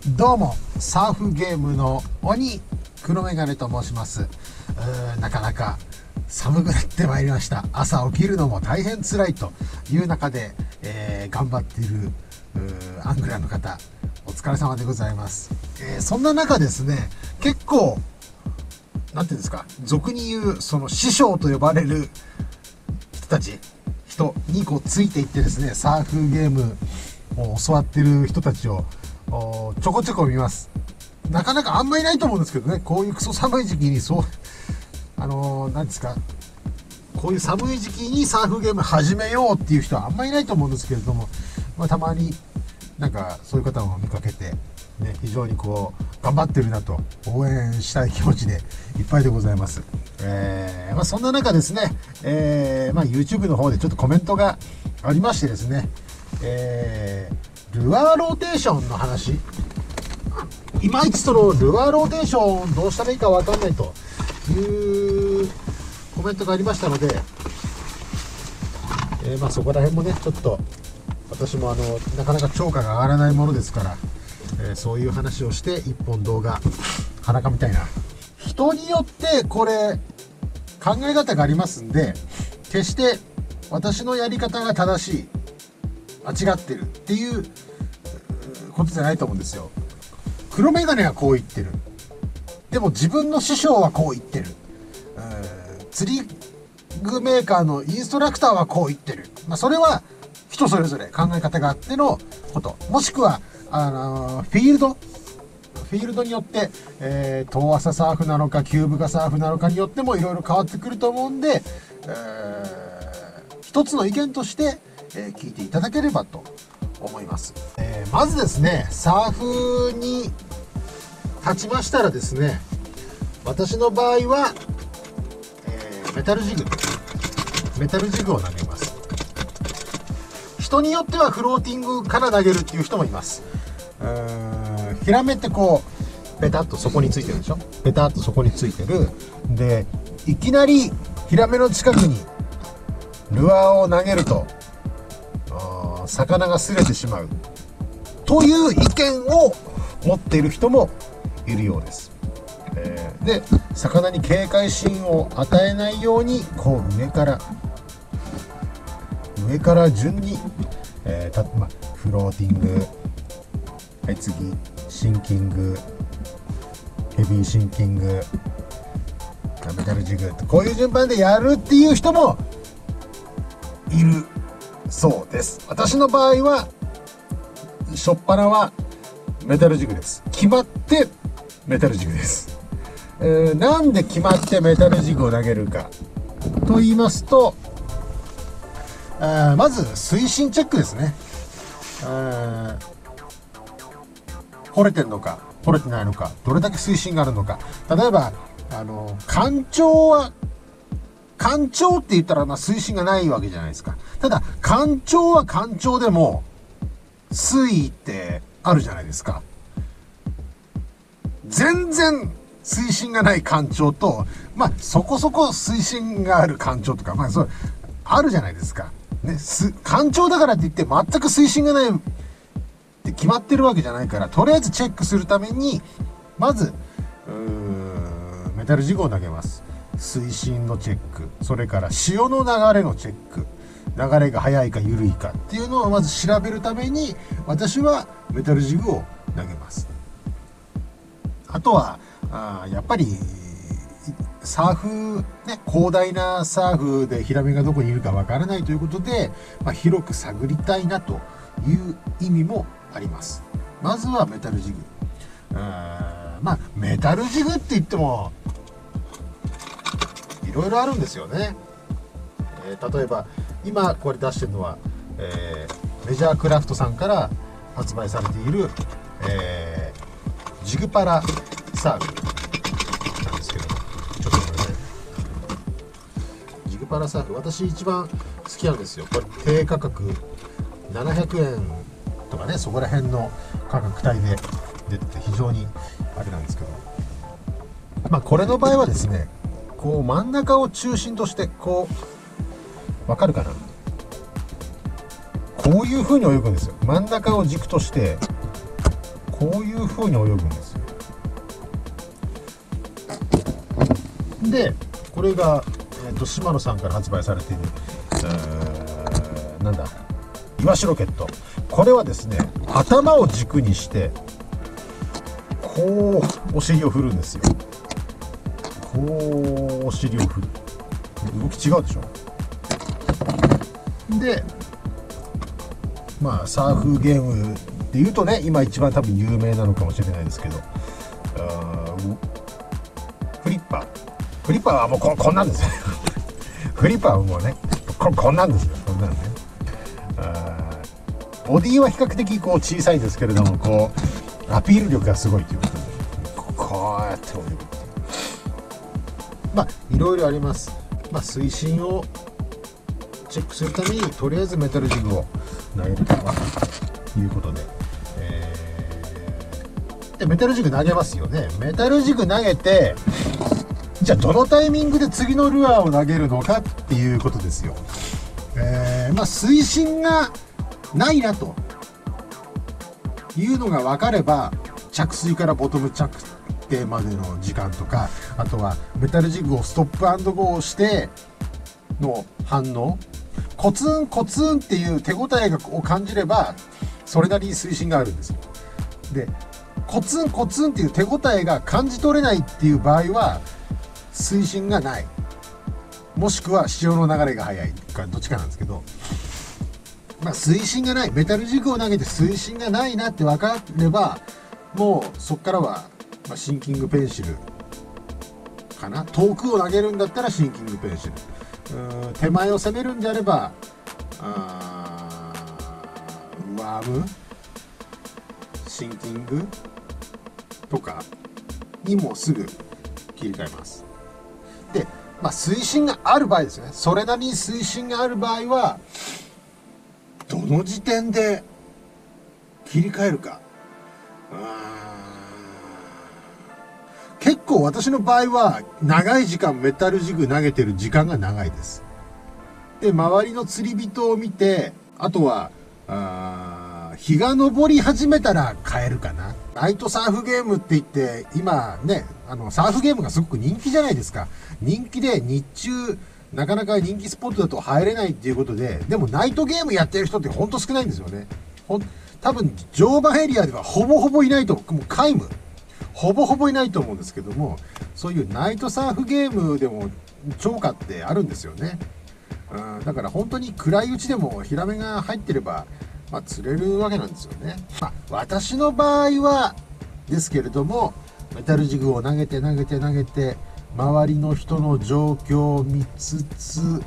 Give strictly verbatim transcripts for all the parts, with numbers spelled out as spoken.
どうもサーフゲームの鬼黒メガネと申します。うーなかなか寒くなってまいりました。朝起きるのも大変辛いという中で、えー、頑張っているアングラーの方お疲れ様でございます。えー、そんな中ですね、結構なんていうんですか、俗に言うその師匠と呼ばれる人たち人にこうついていってですね、サーフゲームを教わってる人たちをちょこちょこ見ます。なかなかあんまりいないと思うんですけどね、こういうクソ寒い時期にそうあのー、なんですか、こういう寒い時期にサーフゲーム始めようっていう人はあんまりいないと思うんですけれども、まあ、たまになんかそういう方を見かけて、ね、非常にこう頑張ってるなと応援したい気持ちでいっぱいでございます。えーまあ、そんな中ですね、えーまあ、YouTube の方でちょっとコメントがありましてですね、えー、ルアーローテーションの話、いまいちそのルアーローテーションどうしたらいいか分かんないというコメントがありましたので、えーまあ、そこら辺もねちょっと私もあのなかなか超過が上がらないものですから、えー、そういう話をして一本動画裸みたいな、人によってこれ考え方がありますんで、決して私のやり方が正しい間違ってるっていうことじゃないと思うんですよ。黒メガネはこう言ってる、でも自分の師匠はこう言ってる、釣り具メーカーのインストラクターはこう言ってる、まあ、それは人それぞれ考え方があってのこと、もしくはあのフィールドフィールドによって、えー、遠浅サーフなのかキューブガサーフなのかによってもいろいろ変わってくると思うんで、えー、一つの意見として、えー、聞いていただければと思います。えー、まずですね、サーフに立ちましたらですね、私の場合は、えー、メタルジグメタルジグを投げます。人によってはフローティングから投げるっていう人もいます。うーん、ヒラメってこうペタッとそこについてるでしょ、ペタッとそこについてるで、いきなりヒラメの近くにルアーを投げると魚が擦れてしまうという意見を持っている人もいるようです。えー、で魚に警戒心を与えないようにこう上から上から順に、えーたま、フローティング、はい、次シンキング、ヘビーシンキング、メタルジグ、こういう順番でやるっていう人もいるそうです。私の場合は初っ端はメタルジグです。決まってメタルジグです。えー、なんで決まってメタルジグを投げるかと言いますと、あまず水深チェックですね。あ掘れてるのか掘れてないのか、どれだけ水深があるのか。例えばあの干潮は干潮って言ったらまあ水深がないわけじゃないですか。ただ干潮は干潮でも水位ってあるじゃないですか。全然水深がない干潮と、まあそこそこ水深がある干潮とか、まあそうあるじゃないですか。ね、干潮だからって言って全く水深がないって決まってるわけじゃないから、とりあえずチェックするためにまずメタルジグを投げます。水深のチェック、それから潮の流れのチェック、流れが速いか緩いかっていうのをまず調べるために私はメタルジグを投げます。あとはあやっぱりサーフ、ね、広大なサーフでヒラメがどこにいるかわからないということで、まあ、広く探りたいなという意味もあります。まずはメタルジグ。あまあメタルジグって言ってもいろいろあるんですよね。えー、例えば今これ出してるのは、えー、メジャークラフトさんから発売されている、えー、ジグパラサーフなんですけど、ちょっとこれね、ジグパラサーフ私一番好きなんですよ。これ低価格ななひゃくえんとかね、そこら辺の価格帯で出てて非常にあれなんですけど、まあこれの場合はですね、こう真ん中を中心としてこうわかるかな、こういう風に泳ぐんですよ。真ん中を軸としてここういう風に泳ぐんですよ。でこれが、えー、とシマノさんから発売されている、えー、なんだイワシロケット。これはですね、頭を軸にしてこうお尻を振るんですよ。こうお尻を振る、動き違うでしょ。でまあサーフゲームでいうとね、今一番多分有名なのかもしれないですけど、フリッパーフリッパーはもう こ, こんなんですよフリッパーはもうね こ, こんなんですよ。こんなんね、ボディは比較的こう小さいですけれども、こうアピール力がすごいということで、こうやって泳ぐっていう、まあいろいろあります。まあ水深をチェックするためにとりあえずメタルジグを投げるということで、えー、でメタルジグ投げますよね。メタルジグ投げて、じゃあどのタイミングで次のルアーを投げるのかっていうことですよ。えー、まあ水深がないなというのが分かれば、着水からボトム着底までの時間とか、あとはメタルジグをストップ&ゴーしての反応、コツンコツンっていう手応えを感じればそれなりに水深があるんですよ。でコツンコツンっていう手応えが感じ取れないっていう場合は水深がない、もしくは潮の流れが速いかどっちかなんですけど、まあ水深がない、メタルジグを投げて水深がないなって分かれば、もうそこからはまあシンキングペンシルかな。遠くを投げるんだったらシンキングペンシル、うん手前を攻めるんであればあーワームシンキングとかにもすぐ切り替えます。で、まあ、水深がある場合ですね、それなりに水深がある場合はどの時点で切り替えるか。結構私の場合は長い時間メタルジグ投げてる時間が長いです。で周りの釣り人を見て、あとはあ日が昇り始めたら変えるかな。ナイトサーフゲームって言って今ね、あのサーフゲームがすごく人気じゃないですか。人気で日中なかなか人気スポットだと入れないっていうことで、でもナイトゲームやってる人ってほんと少ないんですよね。ほん多分常磐エリアではほぼほぼいないと、もう皆無ほぼほぼいないと思うんですけども、そういうナイトサーフゲームでも超過ってあるんですよね。うんだから本当に暗いうちでもヒラメが入ってれば、まあ、釣れるわけなんですよね。まあ、私の場合はですけれども、メタルジグを投げて投げて投げて周りの人の状況を見つつ、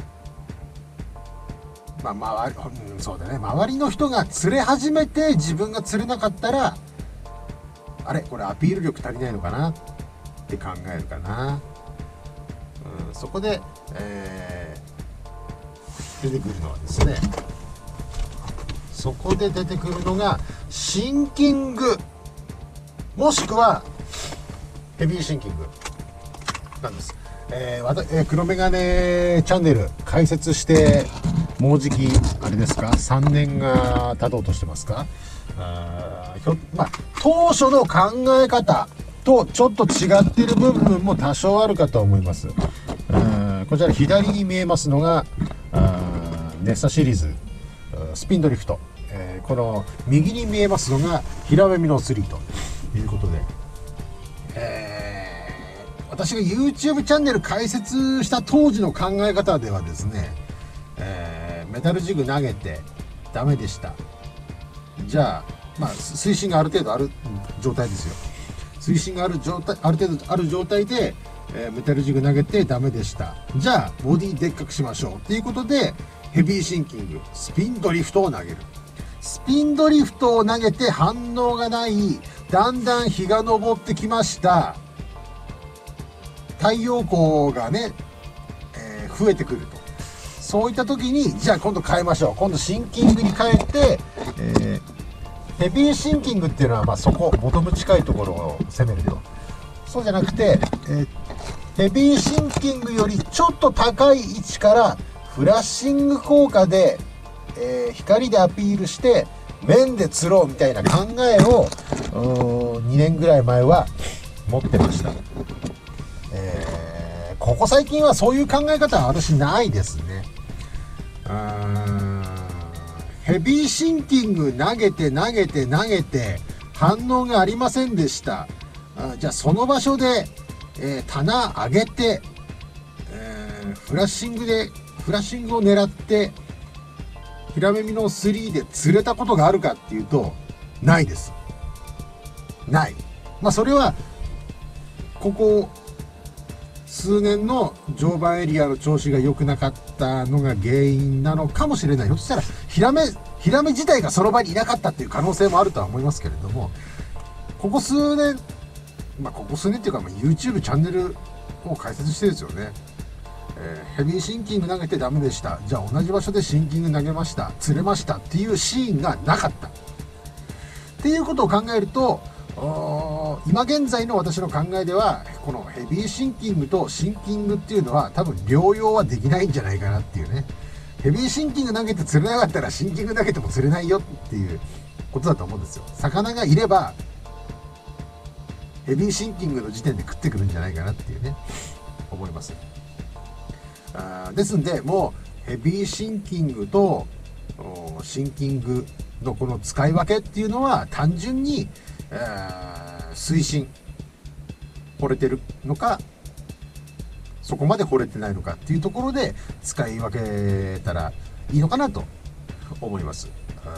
まあ周り、うん、そうだね、周りの人が釣れ始めて自分が釣れなかったら、あれこれアピール力足りないのかなって考えるかな。うん、そこで、えー、出てくるのはですね、そこで出てくるのがシンキングもしくはヘビーシンキングなんです。えーわたえー、黒メガネチャンネル開設してもうじきあれですか、さんねんが経とうとしてますか。あひょ、まあ、当初の考え方とちょっと違っている部分も多少あるかと思います。あこちら左に見えますのがあネッサシリーズスピンドリフト、えー、この右に見えますのがヒラメミノスリーということで、えー、私が YouTube チャンネル開設した当時の考え方ではですね、えー、メタルジグ投げてダメでした。じゃあ、まあ、水深がある程度ある状態ですよ。水深がある状態、ある程度ある状態で、えー、メタルジグ投げてダメでした。じゃあボディでっかくしましょうっていうことで、ヘビーシンキングスピンドリフトを投げる。スピンドリフトを投げて反応がない、だんだん日が昇ってきました、太陽光がね、えー、増えてくると。そういった時に、じゃあ今度変えましょう。今度シンキングに変えて、えー、ヘビーシンキングっていうのはまあそこボトム近いところを攻めるよ。そうじゃなくて、えー、ヘビーシンキングよりちょっと高い位置からフラッシング効果で、えー、光でアピールして面で釣ろうみたいな考えをにねんぐらい前は持ってました。えー、ここ最近はそういう考え方は私ないですね。うーん、ヘビーシンキング投げて投げて投げて反応がありませんでした。あ、じゃあその場所で、えー、棚上げて、えー、フラッシングでフラッシングを狙ってヒラメミのスリーで釣れたことがあるかっていうとないです。ない。まあそれはここ数年の常磐エリアの調子が良くなかったのが原因なのかもしれない。ひょっとしたらヒラメヒラメ自体がその場にいなかったっていう可能性もあるとは思いますけれども、ここ数年、まあここ数年っていうか、まあ YouTube チャンネルを開設してですよね。えー、ヘビーシンキング投げてダメでした。じゃあ同じ場所でシンキング投げました。釣れましたっていうシーンがなかった。っていうことを考えると、今現在の私の考えではこのヘビーシンキングとシンキングっていうのは多分両用はできないんじゃないかなっていうね。ヘビーシンキング投げて釣れなかったらシンキング投げても釣れないよっていうことだと思うんですよ。魚がいればヘビーシンキングの時点で食ってくるんじゃないかなっていうね、思います。あですんでもうヘビーシンキングとシンキングのこの使い分けっていうのは単純に、えー、水深惚れてるのかそこまで惚れてないのかっていうところで使い分けたらいいのかなと思います。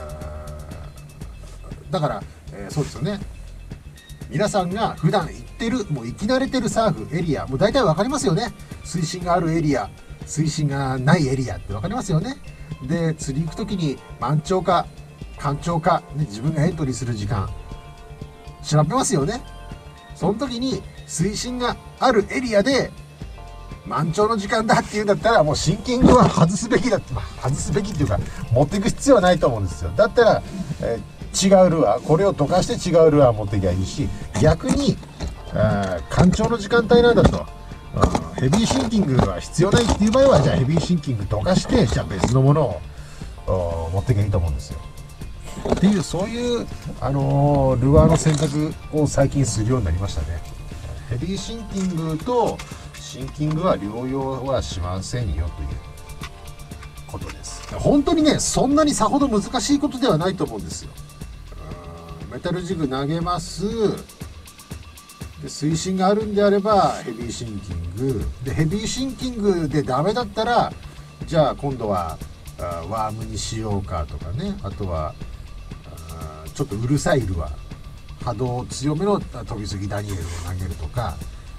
だから、えー、そうですよね。皆さんが普段行ってるもう行き慣れてるサーフエリアもう大体分かりますよね。水深があるエリア、水深がないエリアって分かりますよね。で釣り行く時に満潮か干潮か、ね、自分がエントリーする時間調べますよね。その時に水深があるエリアで満潮の時間だっていうんだったらもうシンキングは外すべきだって、まあ、外すべきっていうか持っていく必要はないと思うんですよ。だったら、えー、違うルアーこれを溶かして違うルアー持っていけばいいし、逆に干潮の時間帯なんだとヘビーシンキングは必要ないっていう場合はじゃあヘビーシンキング溶かしてじゃあ別のものを持っていけばいいと思うんですよ。っていうそういう、あのー、ルアーの選択を最近するようになりましたね。ヘビーシンキングとシンキングは両用はしませんよということです。本当にねそんなにさほど難しいことではないと思うんですよ。メタルジグ投げますで水深があるんであればヘビーシンキングでヘビーシンキングでダメだったらじゃあ今度はワームにしようかとかね、あとはちょっとうるさいルアー波動強めの飛びすぎダニエルを投げるとか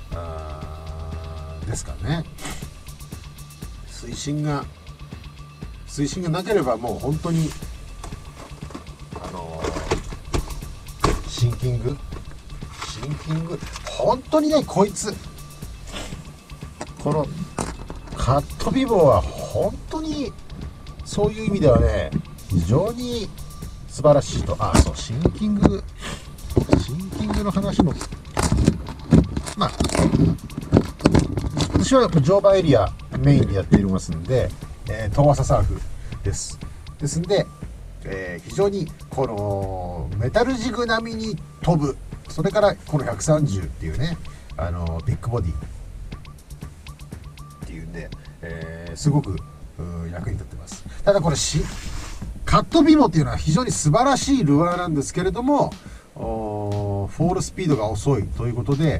ですかね。水深が水深がなければもう本当にあのー、シンキングシンキング本当にねこいつこのカットビボは本当にそういう意味ではね非常に素晴らしいと。あそうシンキングシンキングの話もまあ私は常磐エリアメインでやっていますんで、えー、遠浅サーフですですんで、えー、非常にこのメタルジグ並みに飛ぶ、それからこのひゃくさんじゅうっていうねあのビッグボディっていうんで、えー、すごく役に立ってます。ただこれしカットビボっていうのは非常に素晴らしいルアーなんですけれどもフォールスピードが遅いということで、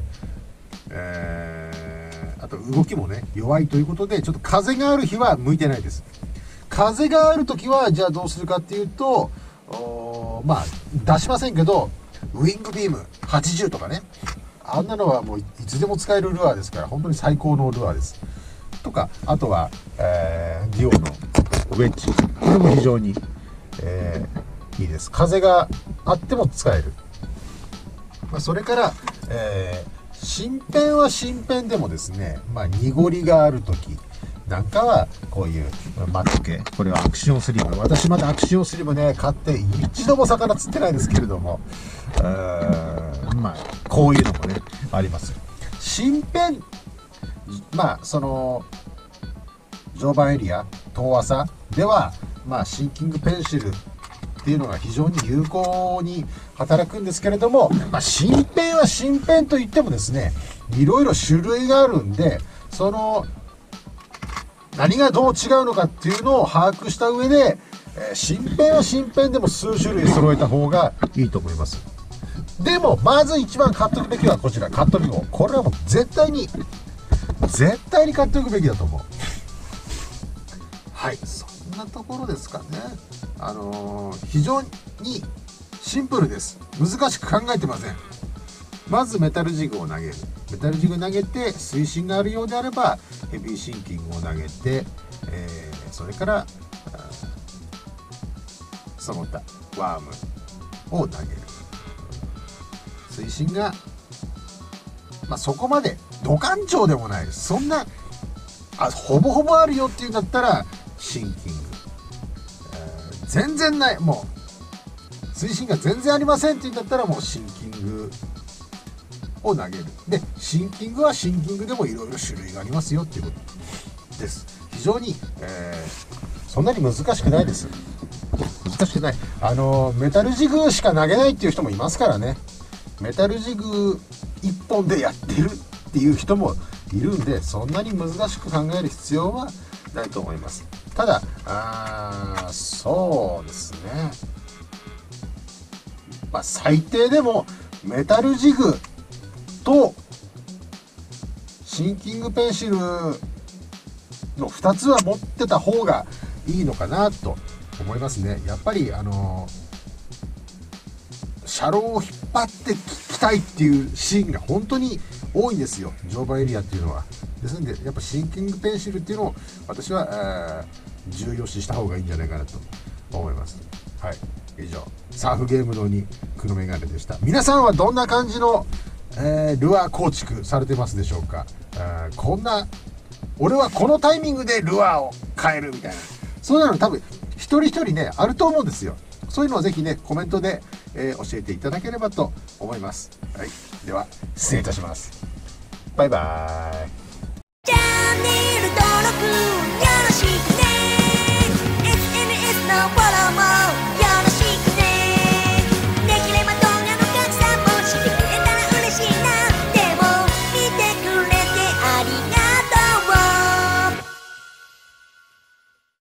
えー、あと動きもね弱いということでちょっと風がある日は向いてないです。風がある時はじゃあどうするかっていうとまあ出しませんけどウィングビームはちじゅうとかね、あんなのはもういつでも使えるルアーですから本当に最高のルアーですとか、あとは、えー、ディオのウェッジこれも非常に、えー、いいです。風があっても使える。まあ、それから、えー、新編は新編でもですね、まあ、濁りがある時なんかはこういうマット系、これはアクションスリム、私まだアクションスリムね買って一度も魚釣ってないですけれども、まあこういうのもねあります。新編まあその常磐エリア遠浅ではまあシンキングペンシルっていうのが非常に有効に働くんですけれども、まあ、新ペンは新ペンといってもですね、いろいろ種類があるんで、その何がどう違うのかっていうのを把握した上で、えー、新ペンは新ペンでも数種類揃えた方がいいと思います。でもまず一番買っておくべきはこちら、カットビゴ。これはもう絶対に絶対に買っておくべきだと思う。はい、そんなところですかね。あのー、非常にシンプルです。難しく考えてません。まずメタルジグを投げる。メタルジグ投げて水深があるようであればヘビーシンキングを投げて、えー、それからその他ワームを投げる。水深が、まあ、そこまでド干潮でもないです。そんなあほぼほぼあるよっていうんだったらシンキング、えー、全然ない、もう水深が全然ありませんっていうんだったらもうシンキングを投げる。でシンキングはシンキングでもいろいろ種類がありますよっていうことです。非常に、えー、そんなに難しくないです。難しくない。あのメタルジグしか投げないっていう人もいますからね。メタルジグ一本でやってるっていう人もいるんで、そんなに難しく考える必要はないと思います。ただあそうですね、まあ、最低でもメタルジグとシンキングペンシルのふたつは持ってた方がいいのかなと思いますね。やっぱりあの車両を引っ張ってきたいっていうシーンが本当に多いんですよ、乗馬エリアっていうのは。ですのでやっぱシンキングペンシルっていうのを私は、えー、重要視した方がいいんじゃないかなと思います。はい、以上サーフゲームのに黒メガネでした。皆さんはどんな感じの、えー、ルアー構築されてますでしょうか。えー、こんな俺はこのタイミングでルアーを変えるみたいな、そういうの多分一人一人ねあると思うんですよ。そういうのをぜひねコメントで、えー、教えていただければと思います。はい、では失礼いたします。バイバーイ。